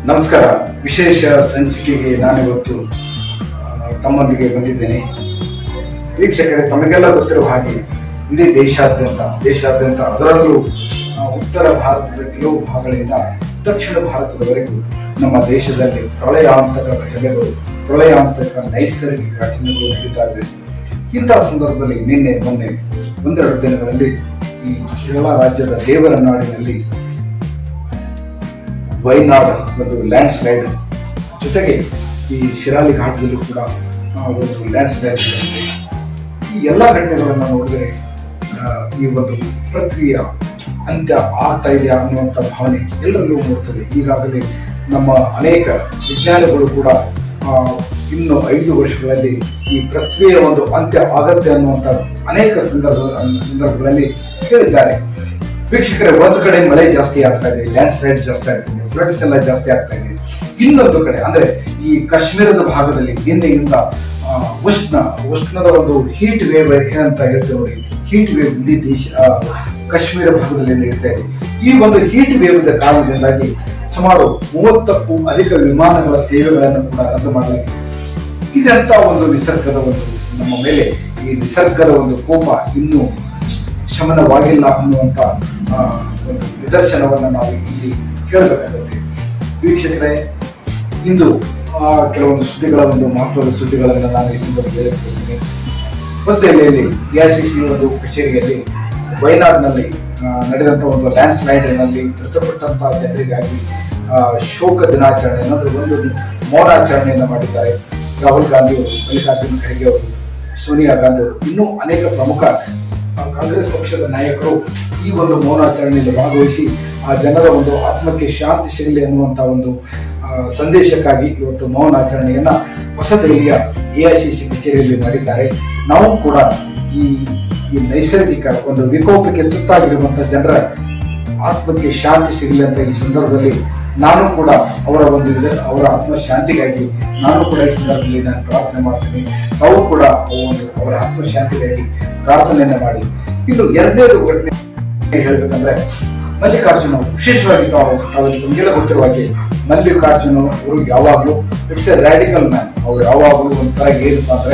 ನಮಸ್ಕಾರ. ವಿಶೇಷ ಸಂಚಿಕೆಗೆ ನಾನಿವತ್ತು ತಮ್ಮೊಂದಿಗೆ ಬಂದಿದ್ದೇನೆ. ವೀಕ್ಷಕರೇ, ತಮಗೆಲ್ಲ ಗೊತ್ತಿರುವ ಹಾಗೆ ಇಡೀ ದೇಶಾದ್ಯಂತ ಅದರಲ್ಲೂ ಉತ್ತರ ಭಾರತದ ಕೆಲವು ಭಾಗಗಳಿಂದ ದಕ್ಷಿಣ ಭಾರತದವರೆಗೂ ನಮ್ಮ ದೇಶದಲ್ಲಿ ಪ್ರಳಯಾಂತಕ ನೈಸರ್ಗಿಕ ಘಟನೆಗಳು ನಡೀತಾ ಇದೆ. ಇಂತಹ ಸಂದರ್ಭದಲ್ಲಿ ನಿನ್ನೆ ಮೊನ್ನೆ ಒಂದೆರಡು ದಿನಗಳಲ್ಲಿ ಈ ಕೇರಳ ರಾಜ್ಯದ ದೇವರನಾಡಿನಲ್ಲಿ ವೈನಾಡ್ ಒಂದು ಲ್ಯಾಂಡ್ ಸ್ಲೈಡ್, ಜೊತೆಗೆ ಈ ಶಿರಾಲಿ ಘಾಟದಲ್ಲೂ ಕೂಡ ಒಂದು ಲ್ಯಾಂಡ್ ಸ್ಲೈಡ್ ನಡೆದಿದೆ. ಈ ಎಲ್ಲ ಘಟನೆಗಳನ್ನು ನೋಡಿದರೆ ಈ ಒಂದು ಪೃಥ್ವಿಯ ಅಂತ್ಯ ಆಗ್ತಾ ಇದೆಯಾ ಅನ್ನುವಂಥ ಭಾವನೆ ಎಲ್ಲರಲ್ಲೂ ಮೂಡುತ್ತದೆ. ಈಗಾಗಲೇ ನಮ್ಮ ಅನೇಕ ವಿಜ್ಞಾನಿಗಳು ಕೂಡ ಇನ್ನು 5 ವರ್ಷಗಳಲ್ಲಿ ಈ ಪೃಥ್ವಿಯ ಒಂದು ಅಂತ್ಯ ಆಗತ್ತೆ ಅನ್ನುವಂಥ ಅನೇಕ ಸಂದರ್ಭಗಳಲ್ಲಿ ಹೇಳಿದ್ದಾರೆ. ವೀಕ್ಷಕರೇ, ಒಂದು ಕಡೆ ಮಳೆ ಜಾಸ್ತಿ ಆಗ್ತಾ ಇದೆ, ಲ್ಯಾಂಡ್ ಸ್ಲೈಡ್ ಜಾಸ್ತಿ ಆಗ್ತಿದೆ, ಫ್ಲಡ್ಸ್ ಎಲ್ಲ ಜಾಸ್ತಿ ಆಗ್ತಾ ಇದೆ. ಇನ್ನೊಂದು ಕಡೆ ಅಂದ್ರೆ ಈ ಕಾಶ್ಮೀರದ ಭಾಗದಲ್ಲಿ ನಿನ್ನೆಯಿಂದ ಉಷ್ಣದ ಒಂದು ಹೀಟ್ ವೇವ್ ಅಂತ ಹೇಳ್ತೇವೆ ನೋಡಿ, ಹೀಟ್ ವೇವ್ ಇಡೀ ಕಾಶ್ಮೀರ ಭಾಗದಲ್ಲಿ ನಡೀತಾ ಇದೆ. ಈ ಒಂದು ಹೀಟ್ ವೇವ್ ಕಾರಣದಿಂದಾಗಿ ಸುಮಾರು 30ಕ್ಕೂ ಅಧಿಕ ವಿಮಾನಗಳ ಸೇವೆಗಳನ್ನು ಕೂಡ ರದ್ದು ಮಾಡಲಾಗಿದೆ. ಇದಂತ ಒಂದು ನಿಸರ್ಗದ ಒಂದು ನಮ್ಮ ಮೇಲೆ ಈ ನಿಸರ್ಗದ ಒಂದು ಕೋಪ ಇನ್ನೂ ಶಮನವಾಗಿಲ್ಲ ಅನ್ನುವಂಥ ಒಂದು ನಿದರ್ಶನವನ್ನು ನಾವು ಇಲ್ಲಿ ಕೇಳಬೇಕಾಗುತ್ತೆ. ವೀಕ್ಷಕರೇ, ಇಂದು ಕೆಲವೊಂದು ಒಂದು ಮಹತ್ವದ ಸುದ್ದಿಗಳನ್ನು ನಾನು ಈ ಸಂದರ್ಭದಲ್ಲಿ ಹೇಳ್ತಿದ್ದೀನಿ. ಹೊಸದಿಲ್ಲಿಯಲ್ಲಿ AICC ಒಂದು ಕಚೇರಿಯಲ್ಲಿ ವೈನಾಡ್ನಲ್ಲಿ ನಡೆದಂಥ ಒಂದು ಲ್ಯಾಂಡ್ ಸ್ಲೈಡ್ನಲ್ಲಿ ಮೃತಪಟ್ಟಂತಹ ಜನರಿಗಾಗಿ ಶೋಕ ದಿನಾಚರಣೆ ಒಂದು ಮೌನಾಚರಣೆಯನ್ನು ಮಾಡಿದ್ದಾರೆ. ರಾಹುಲ್ ಗಾಂಧಿ ಅವರು, ಮಲ್ಲಿಕಾರ್ಜುನ ಖರ್ಗೆ ಅವರು, ಸೋನಿಯಾ ಗಾಂಧಿ ಅವರು, ಇನ್ನೂ ಅನೇಕ ಪ್ರಮುಖ ಕಾಂಗ್ರೆಸ್ ಪಕ್ಷದ ನಾಯಕರು ಈ ಒಂದು ಮೌನಾಚರಣೆಯಲ್ಲಿ ಭಾಗವಹಿಸಿ ಆ ಜನರ ಒಂದು ಆತ್ಮಕ್ಕೆ ಶಾಂತಿ ಸಿಗಲಿ ಅನ್ನುವಂಥ ಒಂದು ಸಂದೇಶಕ್ಕಾಗಿ ಇವತ್ತು ಮೌನಾಚರಣೆಯನ್ನ ಹೊಸದಿಲ್ಲಿಯ AICC ಕಚೇರಿಯಲ್ಲಿ ಮಾಡಿದ್ದಾರೆ. ನಾವು ಕೂಡ ಈ ನೈಸರ್ಗಿಕ ಒಂದು ವಿಕೋಪಕ್ಕೆ ತುತ್ತಾಗಿರುವಂತಹ ಜನರ ಆತ್ಮಕ್ಕೆ ಶಾಂತಿ ಸಿಗಲಿ ಅಂತ ಈ ಸಂದರ್ಭದಲ್ಲಿ ನಾನು ಕೂಡ ಅವರ ಆತ್ಮ ಶಾಂತಿಗಾಗಿ ನಾನು ಕೂಡ ಈ ಸಂದರ್ಭದಲ್ಲಿ ನಾನು ಪ್ರಾರ್ಥನೆ ಮಾಡ್ತೀನಿ. ತಾವು ಕೂಡ ಅವರ ಆತ್ಮ ಶಾಂತಿಗಾಗಿ ಪ್ರಾರ್ಥನೆಯನ್ನ ಮಾಡಿ. ಇದು ಎರಡನೇದು ಘಟನೆ ಹೇಳ್ಬೇಕಂದ್ರೆ, ಮಲ್ಲಿಕಾರ್ಜುನ ವಿಶೇಷವಾಗಿ ತಮಗೆಲ್ಲ ಗೊತ್ತಿರುವ ಹಾಗೆ ಮಲ್ಲಿಕಾರ್ಜುನ ಅವರು ಯಾವಾಗಲೂ ಇಟ್ಸ್ ಎ ರ್ಯಾಡಿಕಲ್ ಮ್ಯಾನ್. ಅವ್ರು ಯಾವಾಗಲೂ ಒಂಥರ ಏನಪ್ಪಾ ಅಂದ್ರೆ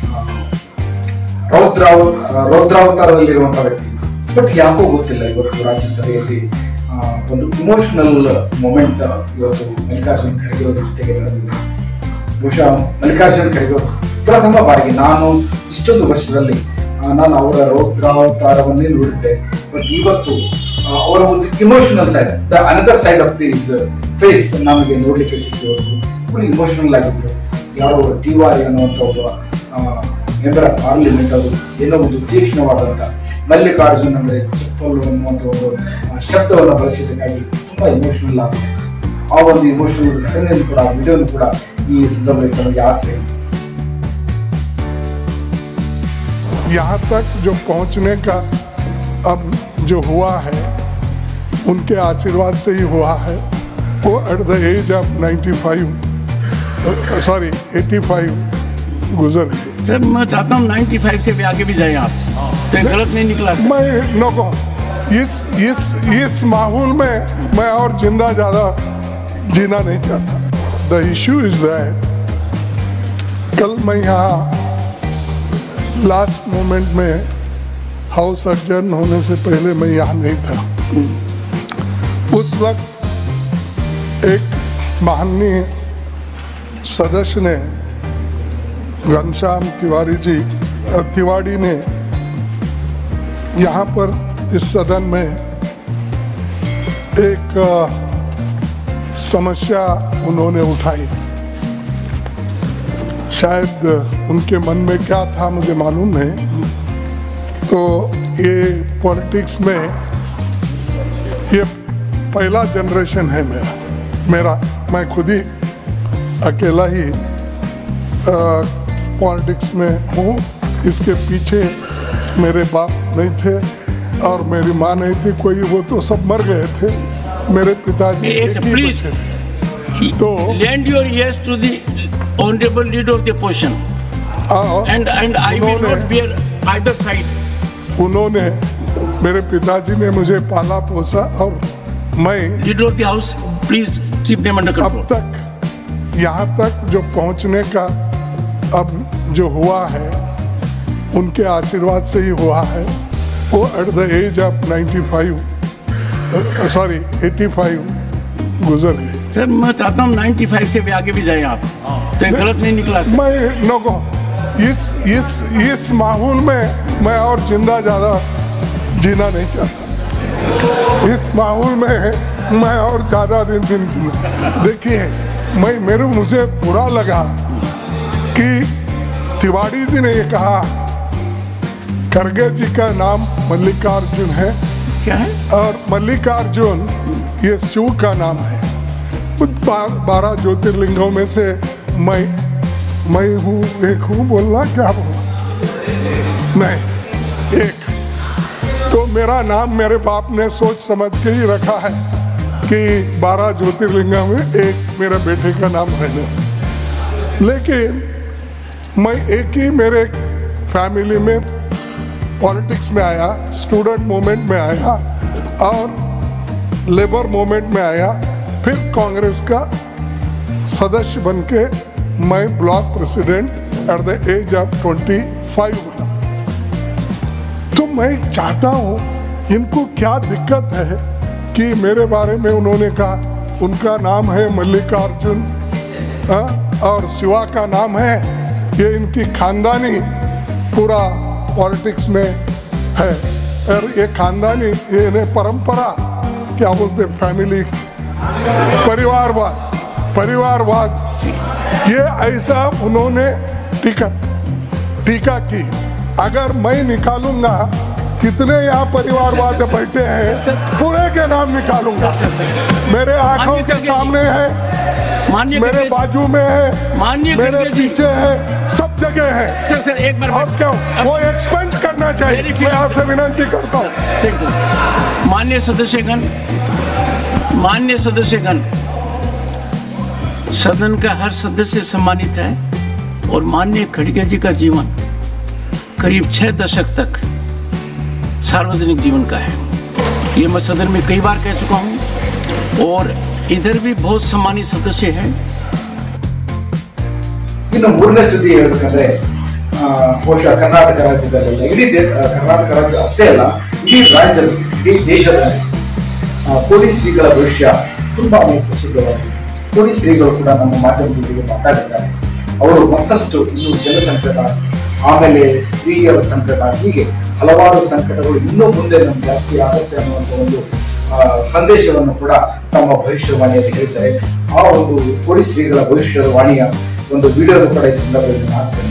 ರೌದ್ರಾವತಾರದಲ್ಲಿರುವಂಥ ವ್ಯಕ್ತಿ. ಬಟ್ ಯಾಕೋ ಗೊತ್ತಿಲ್ಲ, ಇವತ್ತು ರಾಜ್ಯಸಭೆಯಲ್ಲಿ ಒಂದು ಇಮೋಷನಲ್ ಮೊಮೆಂಟ್ ಇವತ್ತು ಮಲ್ಲಿಕಾರ್ಜುನ ಖರ್ಗೆ ಅವರ ಜೊತೆಗೆ ನಡೆದಿದೆ. ಬಹುಶಃ ಮಲ್ಲಿಕಾರ್ಜುನ ಖರ್ಗೆ ಅವರು ಪ್ರಥಮ ಬಾರಿಗೆ ನಾನು ಇಷ್ಟೊಂದು ವರ್ಷದಲ್ಲಿ ನಾನು ಅವರ ರೌದ್ರಾವತಾರವನ್ನೇ ನೋಡಿದ್ದೆ. ಬಟ್ ಇವತ್ತು ಅವರ ಒಂದು emotional side, the another side of this face ನಮಗೆ ನೋಡ್ಲಿಕ್ಕೆ ಸಿಕ್ಕಿರೋದು. ಫುಲ್ ಇಮೋಷನಲ್ ಆಗಿದ್ರು. ಯಾರೋ ತಿವಾರಿ ಅನ್ನುವಂಥ ಒಬ್ಬ ಮೆಂಬರ್ ಆಫ್ ಪಾರ್ಲಿಮೆಂಟ್ ಅವರು ಏನೋ ಒಂದು ತೀಕ್ಷ್ಣವಾದಂಥ ಮಲ್ಲಿಕಾರ್ಜುನ್ ಅಂದರೆ ಚಪ್ಪಲ್ ಅನ್ನುವಂಥ ಒಂದು ಶಬ್ದವನ್ನು ಬಳಸಿದ್ದಕ್ಕಾಗಿ ತುಂಬಾ ಇಮೋಷನಲ್ ಆಗುತ್ತೆ. ಆ ಒಂದು ಇಮೋಷನಲ್ ಘಟನೆಯನ್ನು ಕೂಡ ವಿಡಿಯೋನು ಕೂಡ ಈ ಸಂದರ್ಭದಲ್ಲಿ ನಮಗೆ ಆಗ್ತದೆ. यहाँ तक जो पहुंचने का अब जो हुआ है उनके आशीर्वाद से ही हुआ है. वो एट द एज ऑफ 85 गुजर गए. सर, मैं चाहता हूँ 95 से भी आगे भी जाए आप, तो गलत नहीं निकला सर. मैं नो इस माहौल में मैं और जिंदा ज़्यादा जीना नहीं चाहता. द इशू इज दैट कल मैं यहाँ लास्ट मोमेंट में हाउस सर्जन होने से पहले मैं यहाँ नहीं था. उस वक्त एक माननीय सदस्य ने, घनश्याम तिवाड़ी ने यहाँ पर इस सदन में एक समस्या उन्होंने उठाई. शायद उनके मन में क्या था मुझे मालूम नहीं. तो ये पॉलिटिक्स में ये पहला जनरेशन है मेरा. मैं खुद ही अकेला ही पॉलिटिक्स में हूँ. इसके पीछे मेरे बाप नहीं थे और मेरी माँ नहीं थी कोई, वो तो सब मर गए थे. मेरे पिताजी एक ही बच्चे थे. तो lend your ears to the honorable leader of the opposition, and I will not bear either side. उन्होंने, मेरे पिताजी ने मुझे पाला पोसा और मैं leader of the house, please keep them under अब control. तक यहाँ तक जो पहुँचने का अब जो हुआ है उनके आशीर्वाद से ही हुआ है। वो एट द एज ऑफ 85 गुजर गए। सर मैं चाहता हूँ 95 से भी आगे भी जाए आप, तो ये गलत नहीं निकला सर। मैं लोगों इस माहौल में मैं और जिंदा ज़्यादा जीना नहीं चाहता। इस माहौल में मैं और ज़्यादा दिन जीना। देखिए मुझे बुरा लगा कि तिवारी जी ने ये कहा खड़गे जी का नाम मल्लिकार्जुन है। क्या है? और मल्लिकार्जुन ये शिव का नाम है। 12 ज्योतिर्लिंगों में से मैं हूँ, एक हूँ बोलना क्या बोला नहीं एक। तो मेरा नाम मेरे बाप ने सोच समझ के ही रखा है कि 12 ज्योतिर्लिंगों में एक मेरे बेटे का नाम रहने। लेकिन मैं एक ही मेरे फैमिली में पॉलिटिक्स में आया, स्टूडेंट मूवमेंट में आया और लेबर मूवमेंट में आया, फिर कांग्रेस का सदस्य बनके मैं block president at the age of 25 बना। तो मैं चाहता हूँ इनको क्या दिक्कत है कि मेरे बारे में उन्होंने कहा उनका नाम है मल्लिकार्जुन और शिवा का नाम है, ये इनकी खानदानी पूरा पॉलिटिक्स में है। और ये खानदानी ये परंपरा क्या बोलते फैमिली परिवारवाद ये ऐसा उन्होंने टीका की। अगर मैं निकालूंगा कितने यहाँ परिवारवाद बैठे हैं पूरे के नाम निकालूंगा। मेरे आंखों के सामने है, मेरे बाजू में है, मेरे पीछे है, सब जगह है। सर एक बार और क्यों वो एक्सपेंड करना चाहिए, मैं आपसे विनती करता हूँ। माननीय सदस्यगण, सदन का हर सदस्य सम्मानित है और माननीय खड़गे जी का जीवन करीब 6 दशक तक सार्वजनिक जीवन का है। ये मैं सदन में कई बार कह चुका हूँ और इधर भी बहुत सम्मानित सदस्य हैं। ಇನ್ನು ಮೂರನೇ ಸುದ್ದಿ ಹೇಳಬೇಕಂದ್ರೆ ಬಹುಶಃ ಕರ್ನಾಟಕ ರಾಜ್ಯದಲ್ಲ, ಇಡೀ ಕರ್ನಾಟಕ ರಾಜ್ಯ ಅಷ್ಟೇ ಅಲ್ಲ, ಇಡೀ ರಾಜ್ಯದಲ್ಲಿ ಇಡೀ ದೇಶದಲ್ಲಿ ಪೊಲೀಸ್ ಶ್ರೀಗಳ ಭವಿಷ್ಯ ತುಂಬಾ ಪ್ರಸಿದ್ಧವಾಗಿದೆ. ಪೊಲೀಸ್ ಶ್ರೀಗಳು ಕೂಡ ನಮ್ಮ ಮಾಧ್ಯಮದೊಂದಿಗೆ ಮಾತಾಡಿದ್ದಾರೆ. ಅವರು ಮತ್ತಷ್ಟು ಇನ್ನು ಜನಸಂಕಟ, ಆಮೇಲೆ ಸ್ತ್ರೀಯರ ಸಂಕಟ, ಹೀಗೆ ಹಲವಾರು ಸಂಕಟಗಳು ಇನ್ನೂ ಮುಂದೆ ನಮ್ಗೆ ಜಾಸ್ತಿ ಆಗುತ್ತೆ ಅನ್ನುವಂಥ ಒಂದು ಸಂದೇಶವನ್ನು ಕೂಡ ತಮ್ಮ ಭವಿಷ್ಯವಾಣಿಯಲ್ಲಿ ಹೇಳಿದ್ದಾರೆ. ಆ ಒಂದು ಪೊಲೀಸ್ ಶ್ರೀಗಳ ಭವಿಷ್ಯವಾಣಿಯ ಒಂದು ವಿಡಿಯೋ ಕೂಡ ಈ ಸಂದರ್ಭದಲ್ಲಿ ಮಾಡ್ತೇನೆ.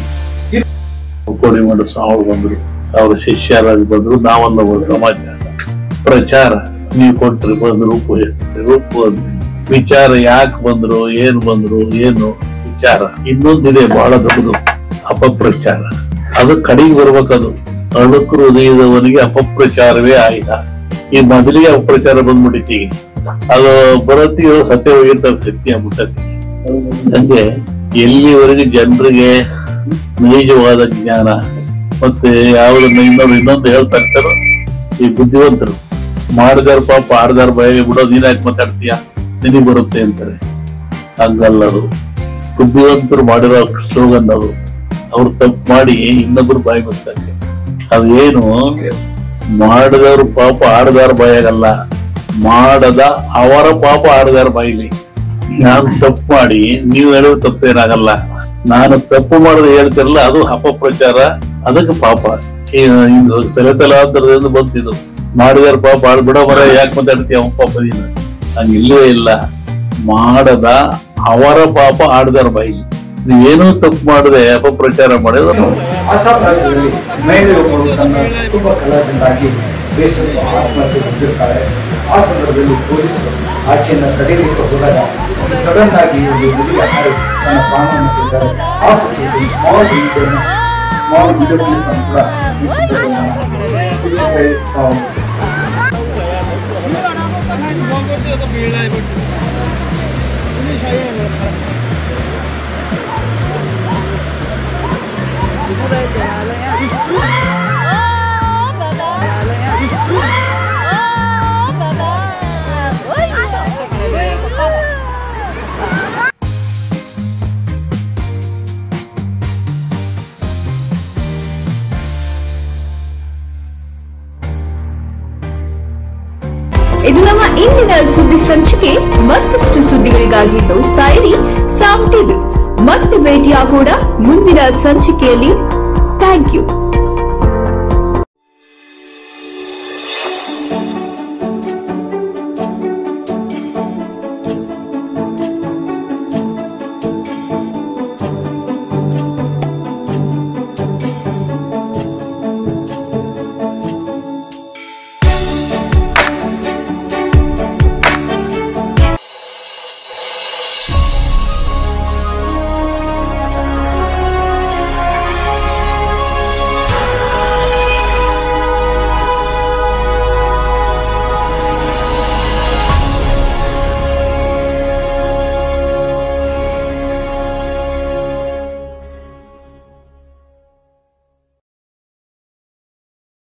ಕೋಡಿಮಠ ಸ್ವಾಮಿ ಬಂದ್ರು, ಅವರ ಶಿಷ್ಯರಾಗಿ ಬಂದ್ರು, ನಾವಲ್ಲ ಒಂದು ಸಮಾಜ ಪ್ರಚಾರ ನೀವು ಕೊಟ್ರಿ, ಬಂದ್ರು ರೂಪ ವಿಚಾರ ಯಾಕೆ ಬಂದ್ರು, ಏನ್ ಬಂದ್ರು, ಏನು ವಿಚಾರ ಇನ್ನೊಂದಿದೆ ಬಹಳ ದೊಡ್ಡದು, ಅಪಪ್ರಚಾರ. ಅದು ಕಡೆಗೆ ಬರ್ಬೇಕದು. ಅಳುಕು ಹೃದಯದವನಿಗೆ ಅಪಪ್ರಚಾರವೇ ಆಯ್ತ. ಈ ಮೊದಲಿಗೆ ಅಪಪ್ರಚಾರ ಬಂದ್ಬಿಟ್ಟಿತಿ, ಅದು ಬರತ್ತಿರೋ ಸತ್ಯ ಹೋಗಿರ್ತಾರೆ, ಸತ್ಯ ಮುಟ್ಟತಿ. ಹಂಗೆ ಎಲ್ಲಿವರೆಗೆ ಜನರಿಗೆ ನೈಜವಾದ ಜ್ಞಾನ ಮತ್ತೆ ಯಾವ್ದನ್ನ ಇನ್ನೊಂದು ಹೇಳ್ತಾ ಇರ್ತಾರೋ ಈ ಬುದ್ಧಿವಂತರು, ಮಾಡಿದಾರ ಪಾಪ ಆಡ್ದಾರ ಬಾಯಿಗೆ ಬಿಡೋದು, ನೀನ್ ಯಾಕೆ ಮಾತಾಡ್ತೀಯ, ನಿನಗೆ ಬರುತ್ತೆ ಅಂತಾರೆ. ಹಂಗಲ್ಲದು, ಬುದ್ಧಿವಂತರು ಮಾಡಿರೋ ಸ್ಲೋಗನ್ ಅದು. ಅವ್ರು ತಪ್ಪು ಮಾಡಿ ಇನ್ನೊಬ್ರು ಬಾಯಿ ಮುಚ್ಚಕ್ಕೆ. ಅದೇನು ಮಾಡಿದವ್ರು ಪಾಪ ಆಡ್ದಾರ ಬಾಯಾಗಲ್ಲ, ಮಾಡದ ಅವರ ಪಾಪ ಆಡ್ದಾರ ಬಾಯಿಲಿ. ನಾನು ತಪ್ಪು ಮಾಡಿ ನೀವು ಹೇಳೋದು ತಪ್ಪೇನಾಗಲ್ಲ, ನಾನು ತಪ್ಪು ಮಾಡೋದು ಹೇಳ್ತಿರಲ್ಲ ಅದು ಅಪಪ್ರಚಾರ, ಅದಕ್ಕೆ ಪಾಪ. ಇದು ತಲೆತಲಾಂತರದಿಂದ ಬಂತಿದ್ದು ಮಾಡಿದಾರ ಪಾಪ ಆಡ್ಬಿಡ ಮರ ಯಾಕೆ ಮಾತಾಡ್ತೀಯ ಅವ ಪಾಪ ನೀನು, ಹಂಗಿಲ್ಲವೇ ಇಲ್ಲ. ಮಾಡದ ಅವರ ಪಾಪ ಆಡ್ದಾರ ಬಾಯಿಲಿ. ನೀವೇನೋ ತಪ್ಪು ಮಾಡದೆ ಅಪಪ್ರಚಾರ ಮಾಡಿದ್ರು. ಅಸ್ಸಾಂ ರಾಜ್ಯದಲ್ಲಿ ಮಹಿಳೆಯೊಬ್ಬರು ತನ್ನ ಕುಟುಂಬ ಕಲಹದಿಂದಾಗಿ ಬೇಸತ್ತು ಆತ್ಮಹತ್ಯೆ ಹೊಂದಿರ್ತಾರೆ. ಆ ಸಂದರ್ಭದಲ್ಲಿ ಪೊಲೀಸರು ಆಕೆಯನ್ನು ತಡೆಯಲಿಕ್ಕೆ ಹೋದಾಗ ಸಡನ್ ಆಗಿ ಒಂದು ಹುಡುಗ ತನ್ನ ಪ್ರಾಣವನ್ನು ತೆಗೆದರೆ ಆ ಸ್ಮಾಲ್ ವಿಡಿಯೋ ಕ್ಲಿಪ್ ಅನ್ನು ಕೂಡ ಈ ಇದು ನಮ್ಮ ಇಂದಿನ ಸುದ್ದಿ ಸಂಚಿಕೆ. ಮತ್ತಷ್ಟು ಸುದ್ದಿಗಳಿಗಾಗಿ ನೋಡ್ತಾ ಇರಿ ಸಾಮ್ ಟಿವಿ. ಮತ್ತೆ ಭೇಟಿಯಾಗೋಣ ಮುಂದಿನ ಸಂಚಿಕೆಯಲ್ಲಿ. Thank you.